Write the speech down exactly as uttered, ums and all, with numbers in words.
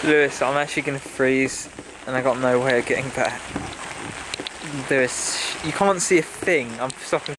Lewis, I'm actually going to freeze and I got no way of getting back. Lewis, you can't see a thing. I'm stopping.